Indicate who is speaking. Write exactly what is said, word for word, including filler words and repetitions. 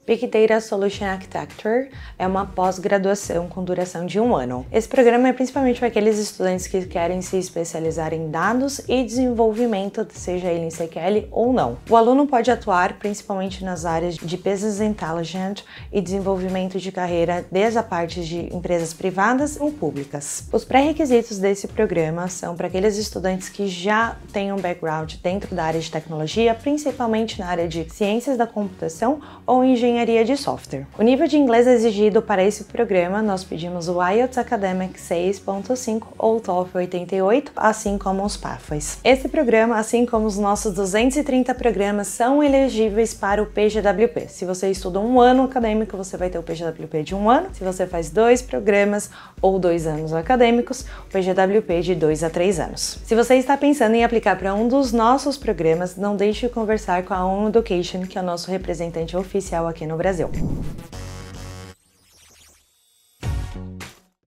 Speaker 1: Big Data Solution Architecture é uma pós-graduação com duração de um ano. Esse programa é principalmente para aqueles estudantes que querem se especializar em dados e desenvolvimento, seja ele em S Q L ou não. O aluno pode atuar principalmente nas áreas de Business Intelligence e desenvolvimento de carreira, desde a parte de empresas privadas ou públicas. Os pré-requisitos desse programa são para aqueles estudantes que já têm um background dentro da área de tecnologia, principalmente na área de ciências da computação ou engenharia de software. O nível de inglês exigido para esse programa, nós pedimos o I E L T S Academic seis ponto cinco ou o TOEFL oitenta e oito, assim como os Pathways. Esse programa, assim como os nossos duzentos e trinta programas, são elegíveis para o P G W P. Se você estuda um ano acadêmico, você vai ter o P G W P de um ano. Se você faz dois programas ou dois anos acadêmicos, o P G W P de dois a três anos. Se você está pensando em aplicar para um dos nossos programas, não deixe de conversar com a ON Education, que é o nosso representante oficial aqui no Brasil.